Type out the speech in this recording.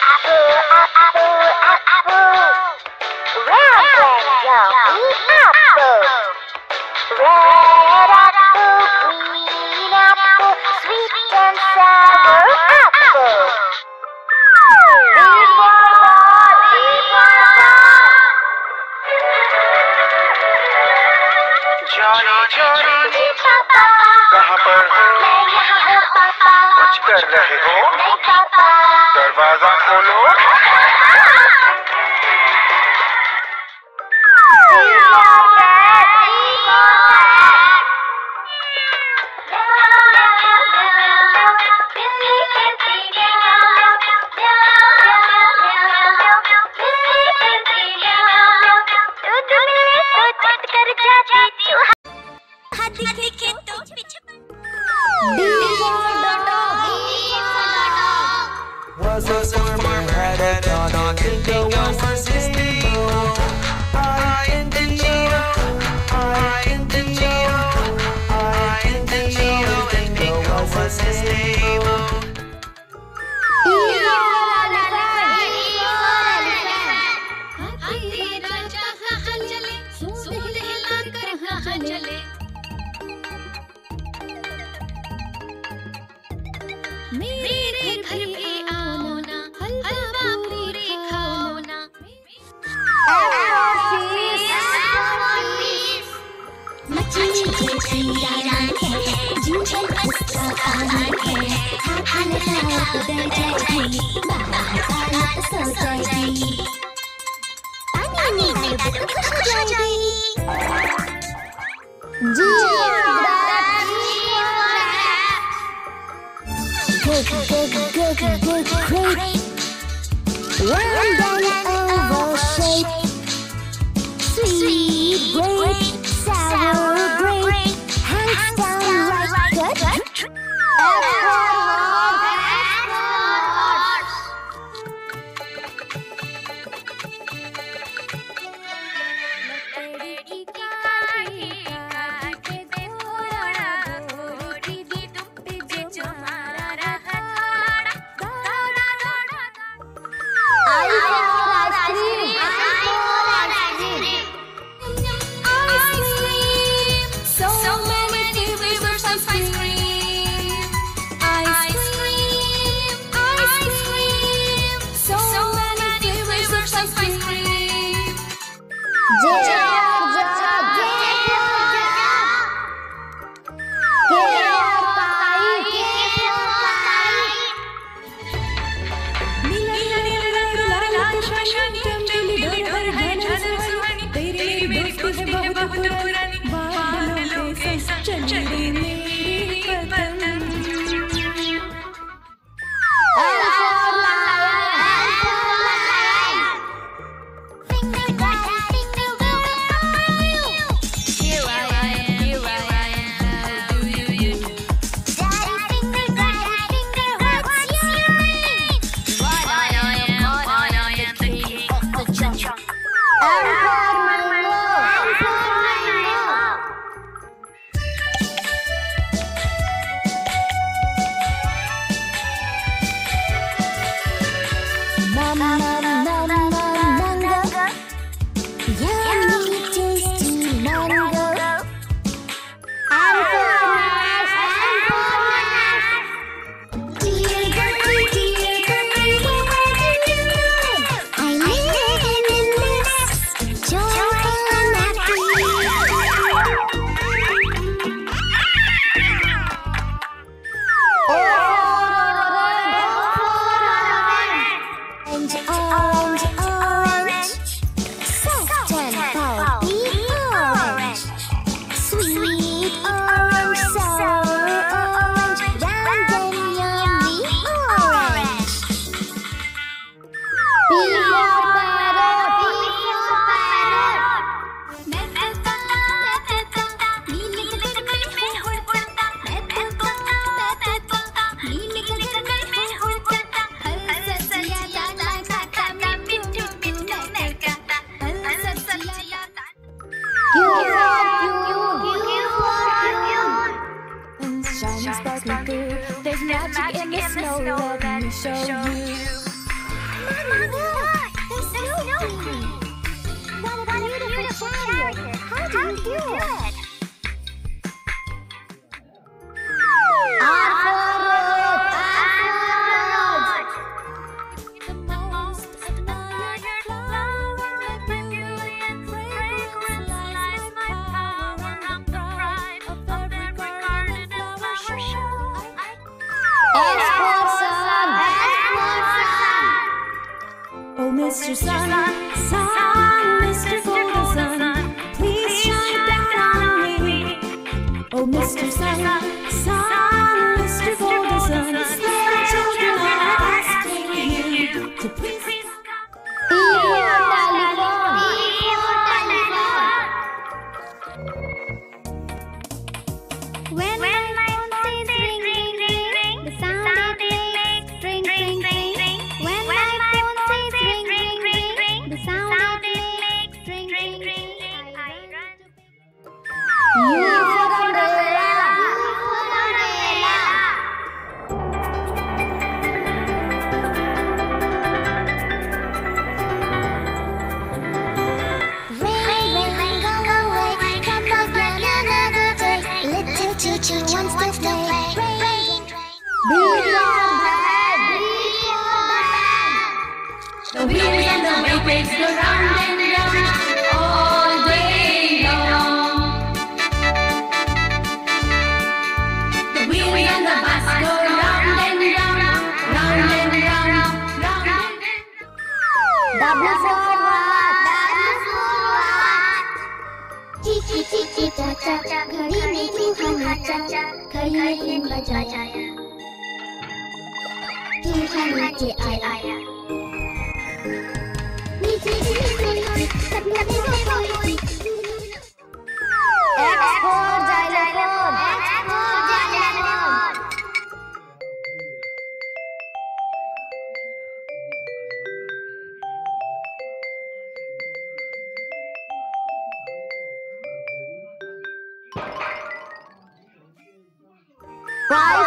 कहाँ पर हो? कुछ कर रहे हो? दरवाजा खोलो। Was a summer had a dog, Tinker was a stable. I in the Neo, I in the Neo, I in the Neo, and Tinker was a stable. मेरे घर पे आओ ना, हलवा पूरी खाओ ना। मछली जैसी रान है, जिंजर पस्ता खाना है। खाना खाओ तो डर जाएगी, बाहर खाना तो सो जाएगी। पानी में तो खुश हो जाएगी। Great, round and oval shape, sweet, great, sour, great, hands down like good. There's magic in the snow, let me show you. Mr. Sun, Mr. Golden Sun, please shine down on me. Oh, Mr. Sun, Mr. Golden Sun, the little children are asking you to please. When my phone says ring, ring, ring, ring, the sound it makes ring, ring, ring, ring. When my phone says ring, ring, ring, ring, the sound it makes ring, ring, ring. I run to pick you for umbrella. Rain, rain, go away, come again another day. Little choo-choo wants to play. Rain, rain, be your bad, be your bad. The wheels and the waves go round and round all day long. The wheels and the bus go round and round, round and round, round and round. W for what? W for what? Tiki tiki ta ta, घड़ी में तू हमारा, घड़ी में तीन बजाया, तू नीचे आया. नीचे नीचे सपना में कोई. X for xylophone. X for xylophone. Y